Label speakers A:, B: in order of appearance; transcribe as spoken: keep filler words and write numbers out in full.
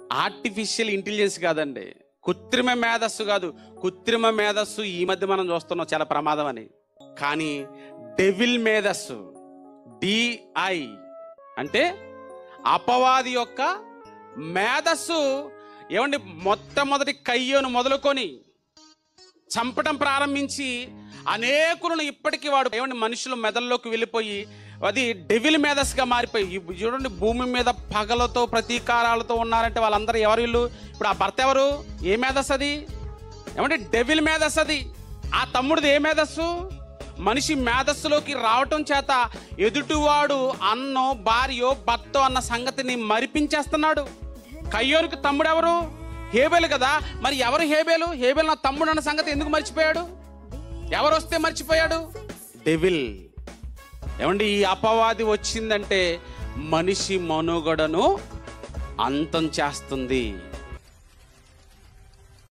A: Artificial intelligence కాదండి, కృత్రిమ మేధస్సు కాదు. కృత్రిమ మేధస్సు ఈ మధ్య మనం చూస్తున్నాం చాలా ప్రమాదం అని. కానీ డెవిల్ మేధస్సు, డిఐ అంటే అపవాది యొక్క మేధస్సు. ఏమండి, మొట్టమొదటి కయ్యోను మొదలుకొని చంపటం ప్రారంభించి అనేకులను ఇప్పటికీ వాడు ఏమండి మనుషుల మెదల్లోకి వెళ్ళిపోయి అది డెవిల్ మేధస్సుగా మారిపోయి. చూడండి, భూమి మీద పగలతో ప్రతీకారాలతో ఉన్నారంటే వాళ్ళందరూ ఎవరు? వీళ్ళు. ఇప్పుడు ఆ భర్త ఎవరు? ఏ మేధస్సు అది? ఏమంటే డెవిల్ మేధస్సు అది. ఆ తమ్ముడిది ఏ మేధస్సు? మనిషి మేధస్సులోకి రావటం చేత ఎదుటివాడు అన్నో భార్యో భర్తో అన్న సంగతిని మరిపించేస్తున్నాడు. కయ్యోనుకి తమ్ముడు ఎవరు? హేబేలు కదా. మరి ఎవరు హేబేలు? హేబేలు నా తమ్ముడు అన్న సంగతి ఎందుకు మర్చిపోయాడు? ఎవరు వస్తే మర్చిపోయాడు? డెవిల్. ఏమండి, ఈ అపవాది వచ్చిందంటే మనిషి మనుగడను అంతం చేస్తుంది.